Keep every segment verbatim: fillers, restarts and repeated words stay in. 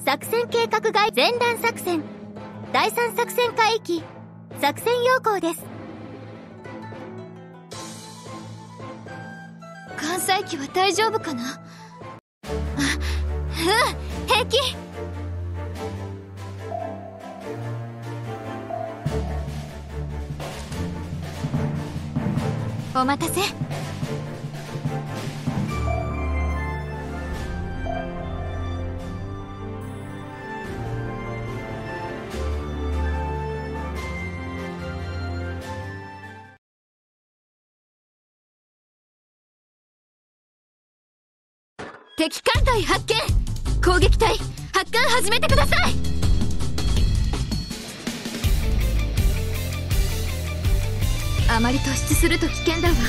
作戦計画外前段作戦だいさん作戦海域作戦要項です。 艦載機は大丈夫かな。あ、うん、平気。お待たせ。敵艦隊発見。攻撃隊発艦始めてください。あまり突出すると危険だわ。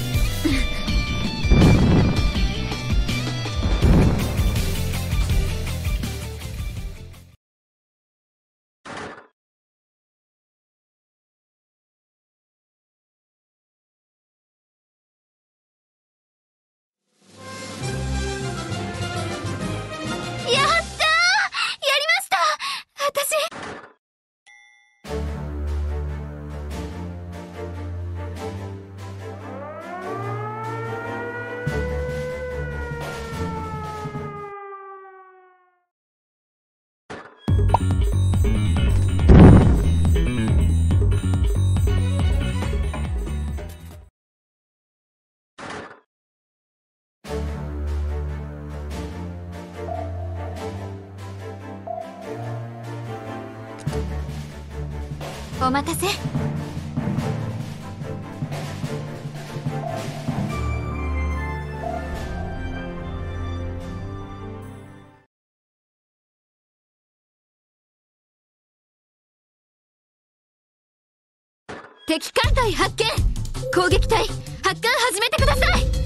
お待たせ。敵艦隊発見。攻撃隊発艦始めてください。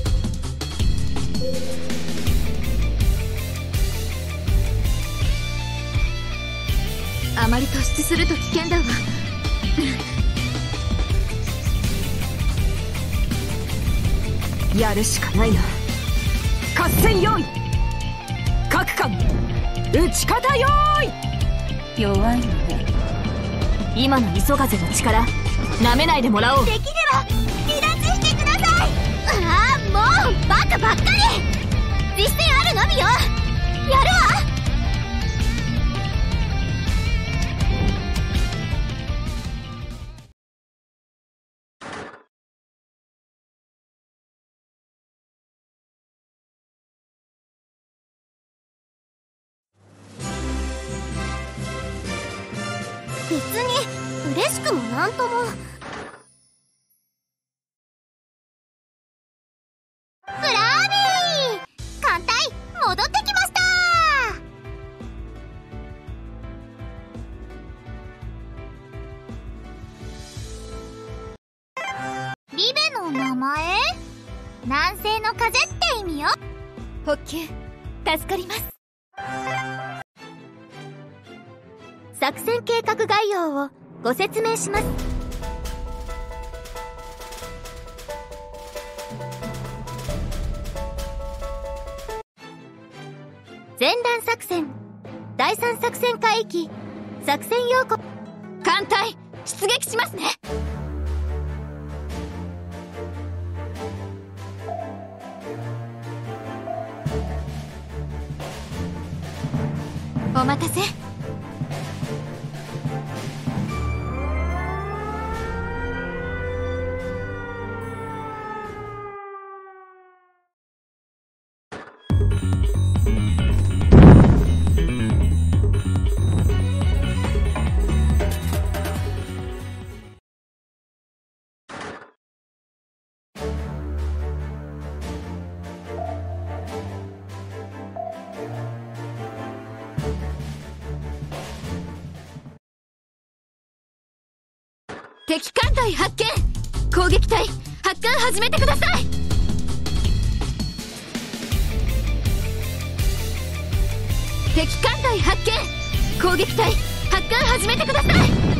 あまり突出すると危険だわ。 やるしかないな。合戦用意。各艦撃ち方用意。 弱いのね。今の磯風の力なめないでもらおう。できれば離脱してください。ああ、もうバカばっかり。実践あるのみよ。やるわ。別に嬉しくもなんとも。ブラービー、艦隊戻ってきました。リベの名前、南西の風って意味よ。 補給助かります。 作戦計画概要をご説明します。前段作戦だいさん作戦海域作戦要項。 艦隊出撃しますね。お待たせ。敵艦隊発見。攻撃隊発艦始めてください。敵艦隊発見。攻撃隊発艦始めてください。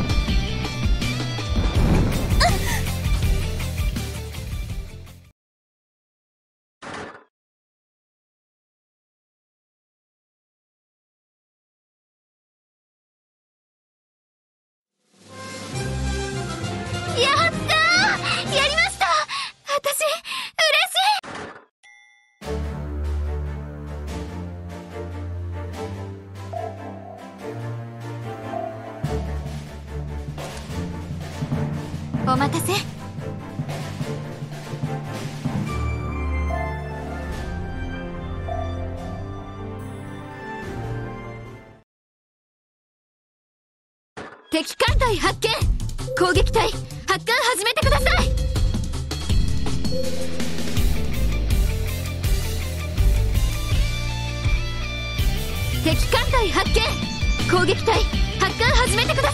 お待たせ。敵艦隊発見。攻撃隊発艦始めてください。敵艦隊発見。攻撃隊発艦始めてくださ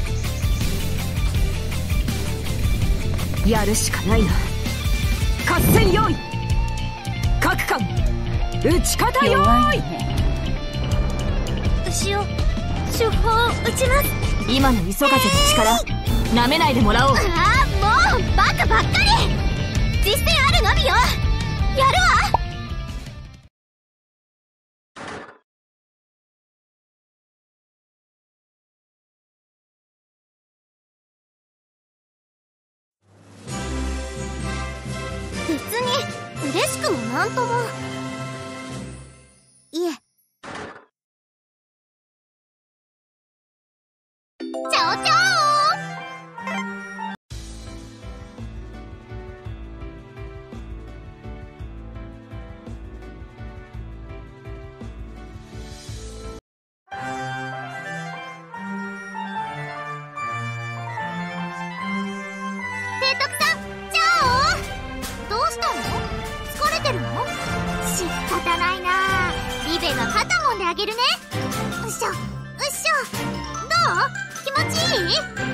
い。 やるしかないな。合戦用意。各艦撃ち方用意。 牛尾主砲撃ちます。 今の磯風の力なめないでもらおう。 ああもうバカばっかり。実践あるのみよ。やるわ。別に嬉しくもなんとも。いえ。チャオチャオ。提督さん、チャオ。どうしたの？疲れてるの？仕方ないな。リベが肩もんであげるね。うっしょうっしょ。どう？気持ちいい？